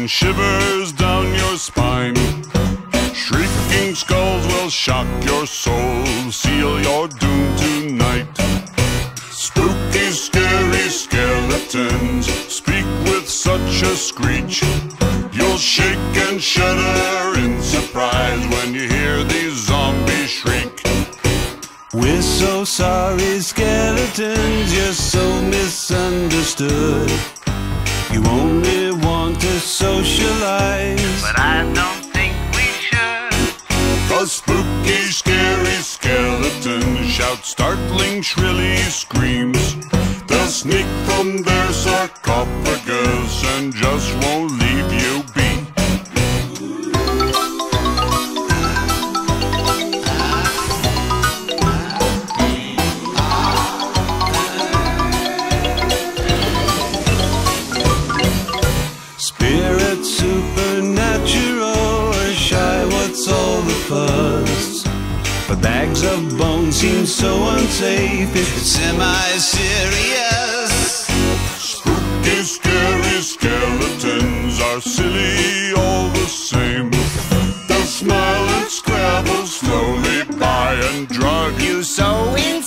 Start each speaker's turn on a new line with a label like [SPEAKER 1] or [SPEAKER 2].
[SPEAKER 1] send shivers down your spine. Shrieking skulls will shock your soul, seal your doom tonight. Spooky, scary skeletons speak with such a screech. You'll shake and shudder in surprise when you hear these zombies shriek.
[SPEAKER 2] We're so sorry, skeletons, you're so misunderstood. You only want to socialize,
[SPEAKER 3] but I don't think we should.
[SPEAKER 1] 'Cause spooky, scary skeletons shout startling, shrilly screams. They'll sneak from their sarcophagus and just won't leave you be.
[SPEAKER 2] Spirit supernatural or shy, what's all the fuss? But bags of bones seem so unsafe if it's semi-serious.
[SPEAKER 1] Spooky, scary skeletons are silly all the same. They'll smile and scrabble slowly by and drug you so in